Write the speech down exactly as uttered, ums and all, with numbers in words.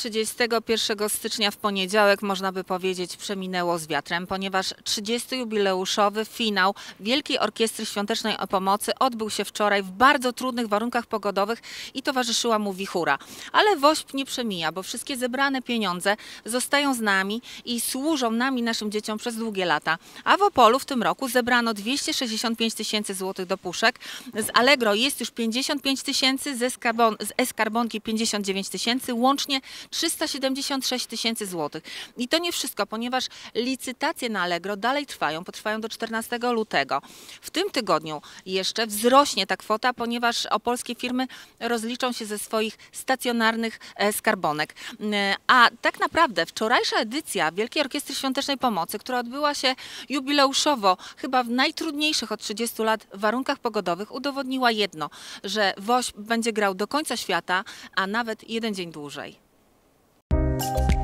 trzydziestego pierwszego stycznia w poniedziałek, można by powiedzieć, przeminęło z wiatrem, ponieważ trzydziesty jubileuszowy finał Wielkiej Orkiestry Świątecznej Pomocy odbył się wczoraj w bardzo trudnych warunkach pogodowych i towarzyszyła mu wichura. Ale WOŚP nie przemija, bo wszystkie zebrane pieniądze zostają z nami i służą nami, naszym dzieciom przez długie lata. A w Opolu w tym roku zebrano dwieście sześćdziesiąt pięć tysięcy złotych do puszek. Z Allegro jest już pięćdziesiąt pięć tysięcy, z e-skarbonki pięćdziesiąt dziewięć tysięcy, łącznie trzysta siedemdziesiąt sześć tysięcy złotych. I to nie wszystko, ponieważ licytacje na Allegro dalej trwają, potrwają do czternastego lutego. W tym tygodniu jeszcze wzrośnie ta kwota, ponieważ opolskie firmy rozliczą się ze swoich stacjonarnych skarbonek. A tak naprawdę wczorajsza edycja Wielkiej Orkiestry Świątecznej Pomocy, która odbyła się jubileuszowo, chyba w najtrudniejszych od trzydziestu lat warunkach pogodowych, udowodniła jedno, że WOŚP będzie grał do końca świata, a nawet jeden dzień dłużej.